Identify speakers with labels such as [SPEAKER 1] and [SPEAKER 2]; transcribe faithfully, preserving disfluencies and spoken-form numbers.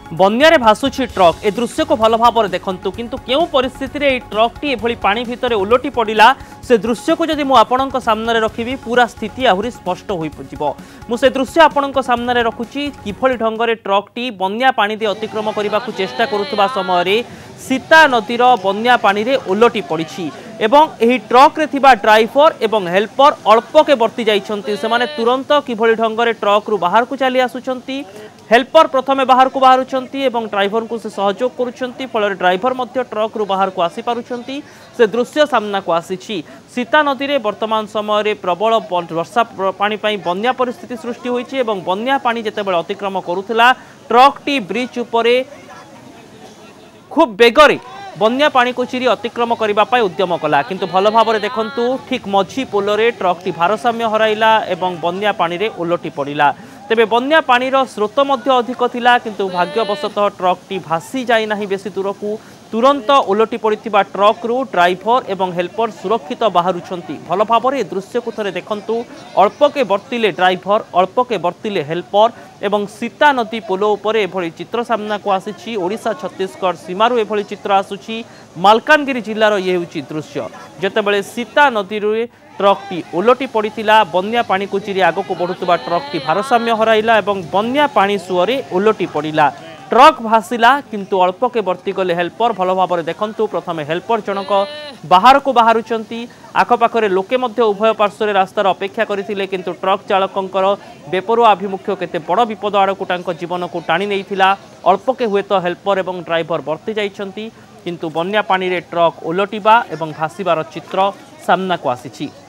[SPEAKER 1] बन्यारे भासुची truck ए दृश्य को भल भाव देखंतु किंतु केउ परिस्थिति रे ट्रक टी एभली पानी भितर उलटी पड़िला से दृश्य को जदि मु आपणक सामने रखिबी पूरा स्थिति आहुरी स्पष्ट होई जिवो। मु से दृश्य आपणक सामने रखुची किभली ढंगरे ट्रक टी बन्या पानी दे अतिक्रम करने को चेष्टा करुवा समय रे सीता नदीर बन्या पानी रे उलटी पड़ी एवं एही ट्रक रे थिबा ड्राइवर एवं हेल्पर अल्प के बर्ती जाइछंती से तुरंत किभली ढंगरे ट्रक रु बाहर को चली आसुचंती। हेल्पर प्रथमे बाहर को बाहरुचंती एवं ड्राइवर को से सहयोग करुचंती फल ड्राइवर मध्य ट्रक रु बाहर को आसी पारुचंती। से दृश्य सामना को आसीछि सीता नदी रे वर्तमान समय रे प्रबल वर्षा पानी पई बन्या परिस्थिति सृष्टि होईछि एवं बन्या पानी जेतेबेले अतिक्रम करुथिला ट्रक टी ब्रिज उपरे खूब बेगरे बन्या पानी को चिरी अतिक्रम करने उद्यम कला किंतु भल भाव देखंतु ठीक मझी पोलरे ट्रक टी भारसाम्य हराइला एवं बन्या पानी रे उलटी पड़िला। तेबे बन्या पानीर स्रोत मध्य अधिक थिला किंतु भाग्यवशतः ट्रक टी भासी जाई नाही बेसी दूर को तुरंत उलटी पड़िथिबा ट्रक रु ड्राइवर एवं हेल्पर सुरक्षित बाहरुछंती। भल भाव ए दृश्य को थरे देखंतु अल्प के बर्तिले ड्राइवर अल्प के बर्तिले हेल्पर एवं सीता नदी पोल उपरे एभली चित्र सामना को आसीछि। ओडिशा छत्तीसगढ़ सीमारु एभली चित्र आसुछि। मालकानगिरी जिल्लार ये होछि दृश्य जेतेबेले सीता नदी रे ट्रक टी उलटी पड़िथिला बन्या पानी को चिरी आगो को बढ़ुतबा ट्रक टी भारसाम्य हराइला एवं बन्या पानी सुअरे उलटी पड़िला। ट्रक भासिला किंतु अल्प के बर्ती गले हेल्पर भल भाव देखंतु प्रथमे हेल्पर जनक बाहर को बाहरुचंती आखपाखरे लोके मध्य उभय पार्श्व रास्तार अपेक्षा करथिले किंतु ट्रक चालकंकर बेपरुआ आभिमुख्य केते बड़ विपद आड़कू तांको जीवन को टाणी नेइथिला। अल्प के हुए तो हेल्पर एवं ड्राइवर बर्ती जाइछंती किंतु बन्या पानी रे ट्रक उलटिबा एवं भासीबार चित्र सामना को आसीछि।